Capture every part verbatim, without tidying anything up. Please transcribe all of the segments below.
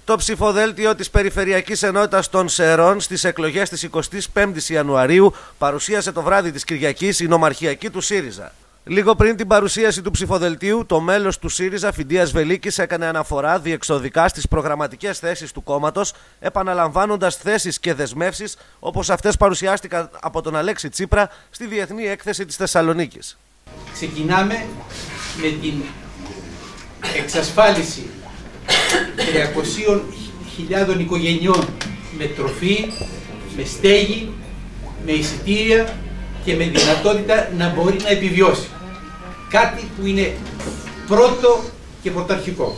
Το ψηφοδέλτιο της Περιφερειακής Ενότητας των Σερών στις εκλογές της εικοστής πέμπτης Ιανουαρίου παρουσίασε το βράδυ της Κυριακής η νομαρχιακή του ΣΥΡΙΖΑ. Λίγο πριν την παρουσίαση του ψηφοδελτίου, το μέλος του ΣΥΡΙΖΑ, Φιντίας Βελίκης, έκανε αναφορά διεξοδικά στις προγραμματικές θέσεις του κόμματος, επαναλαμβάνοντας θέσεις και δεσμεύσεις όπως αυτές παρουσιάστηκαν από τον Αλέξη Τσίπρα στη Διεθνή Έκθεση της Θεσσαλονίκης. Ξεκινάμε με την εξασφάλιση τριακοσίων χιλιάδων οικογενειών με τροφή, με στέγη, με εισιτήρια και με δυνατότητα να μπορεί να επιβιώσει. Κάτι που είναι πρώτο και πρωταρχικό.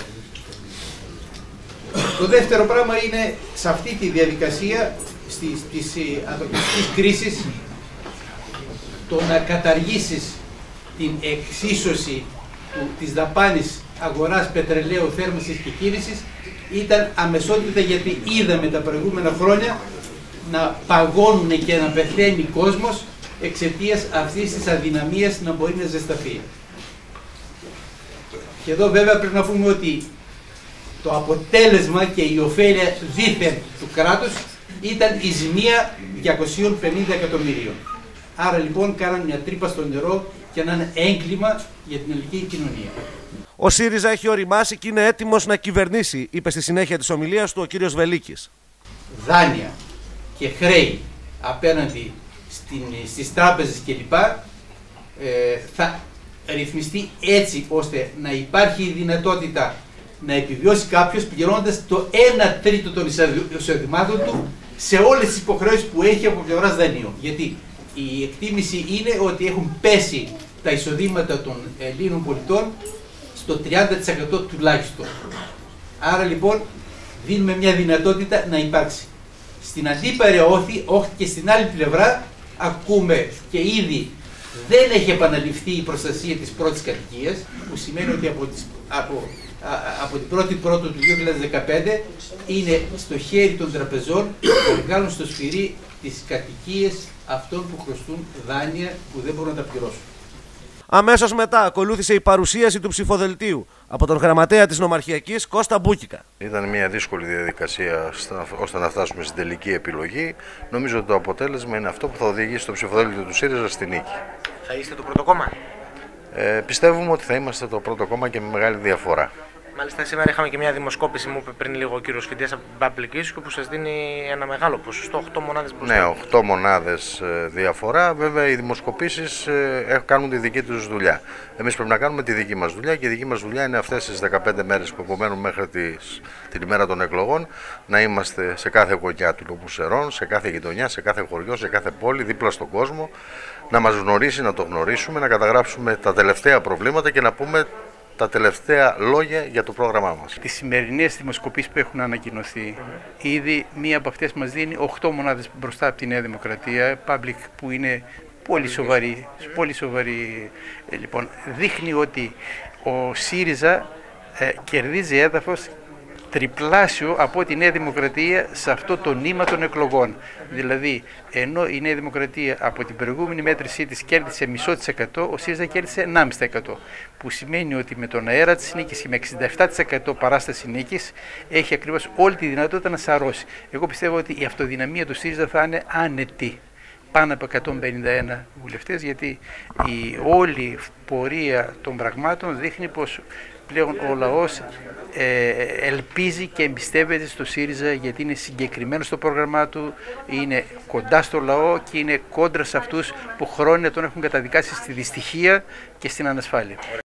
Το δεύτερο πράγμα είναι σε αυτή τη διαδικασία στις, της ανθρωπιστικής κρίσης το να καταργήσεις την εξίσωση του, της δαπάνης αγοράς πετρελαίου, θέρμανσης και κίνησης ήταν αμεσότητα, γιατί είδαμε τα προηγούμενα χρόνια να παγώνουν και να πεθαίνει κόσμος εξαιτίας αυτής της αδυναμίας να μπορεί να ζεσταθεί. Και εδώ βέβαια πρέπει να πούμε ότι το αποτέλεσμα και η ωφέλεια δήθεν του κράτους ήταν η ζημία διακόσια πενήντα εκατομμυρίων. Άρα λοιπόν κάναν μια τρύπα στο νερό και ένα έγκλημα για την ελληνική κοινωνία. Ο ΣΥΡΙΖΑ έχει οριμάσει και είναι έτοιμος να κυβερνήσει, είπε στη συνέχεια της ομιλίας του ο κύριος Βελίκης. Δάνεια και χρέη απέναντι στην, στις τράπεζες κλπ. Ε, θα ρυθμιστεί έτσι ώστε να υπάρχει η δυνατότητα να επιβιώσει κάποιος πληρώνοντας το ένα τρίτο των εισοδημάτων του σε όλες τις υποχρεώσεις που έχει από πλευράς δανείων. Γιατί η εκτίμηση είναι ότι έχουν πέσει τα εισοδήματα των Ελλήνων πολιτών στο τριάντα τοις εκατό τουλάχιστον. Άρα λοιπόν δίνουμε μια δυνατότητα να υπάρξει. Στην αντίπαρη όχθη, όχθη και στην άλλη πλευρά ακούμε και ήδη δεν έχει επαναληφθεί η προστασία της πρώτης κατοικίας, που σημαίνει ότι από, τις, από, α, από την πρώτη πρώτου του δύο χιλιάδες δεκαπέντε είναι στο χέρι των τραπεζών να βγάλουν στο σφυρί τις κατοικίες αυτών που χρωστούν δάνεια που δεν μπορούν να τα πληρώσουν. Αμέσως μετά ακολούθησε η παρουσίαση του ψηφοδελτίου από τον γραμματέα της Νομαρχιακής Κώστα Μπούκικα. Ήταν μια δύσκολη διαδικασία ώστε να φτάσουμε στην τελική επιλογή. Νομίζω ότι το αποτέλεσμα είναι αυτό που θα οδηγήσει το ψηφοδέλτιο του ΣΥΡΙΖΑ στη νίκη. Θα είστε το πρώτο κόμμα? Ε, πιστεύουμε ότι θα είμαστε το πρώτο κόμμα και με μεγάλη διαφορά. Μάλιστα, σήμερα είχαμε και μια δημοσκόπηση, μου είπε πριν λίγο ο κύριος Φιντίας από την Public Issue, που σας δίνει ένα μεγάλο ποσοστό, οκτώ μονάδες μπροστά. Ναι, οκτώ μονάδες διαφορά. Βέβαια, οι δημοσκοπήσεις κάνουν τη δική τους δουλειά. Εμείς πρέπει να κάνουμε τη δική μας δουλειά και η δική μας δουλειά είναι αυτές τις δεκαπέντε μέρες που απομένουν μέχρι τις, την ημέρα των εκλογών να είμαστε σε κάθε γωνιά του νομού Σερών, σε κάθε γειτονιά, σε κάθε χωριό, σε κάθε πόλη, δίπλα στον κόσμο, να μας γνωρίσει, να το γνωρίσουμε, να καταγράψουμε τα τελευταία προβλήματα και να πούμε τα τελευταία λόγια για το πρόγραμμά μας. Τις σημερινές δημοσκοπήσεις που έχουν ανακοινωθεί, mm-hmm. ήδη μία από αυτές μας δίνει οκτώ μονάδες μπροστά από τη Νέα Δημοκρατία, public που είναι πολύ σοβαρή. Πολύ σοβαρή. Ε, λοιπόν, δείχνει ότι ο ΣΥΡΙΖΑ ε, κερδίζει έδαφος τριπλάσιο από τη Νέα Δημοκρατία σε αυτό το νήμα των εκλογών. Δηλαδή, ενώ η Νέα Δημοκρατία από την προηγούμενη μέτρησή της κέρδισε μισό της εκατό, ο ΣΥΡΙΖΑ κέρδισε ενάμιση τοις εκατό. Που σημαίνει ότι με τον αέρα της νίκης και με εξήντα επτά τοις εκατό παράσταση νίκης έχει ακριβώς όλη τη δυνατότητα να σαρώσει. Εγώ πιστεύω ότι η αυτοδυναμία του ΣΥΡΙΖΑ θα είναι άνετη πάνω από εκατόν πενήντα ένα βουλευτές, γιατί η όλη πορεία των πραγμάτων δείχνει πως πλέον ο λαός ε, ελπίζει και εμπιστεύεται στο ΣΥΡΙΖΑ, γιατί είναι συγκεκριμένο στο πρόγραμμά του, είναι κοντά στο λαό και είναι κόντρα σε αυτούς που χρόνια τον έχουν καταδικάσει στη δυστυχία και στην ανασφάλεια.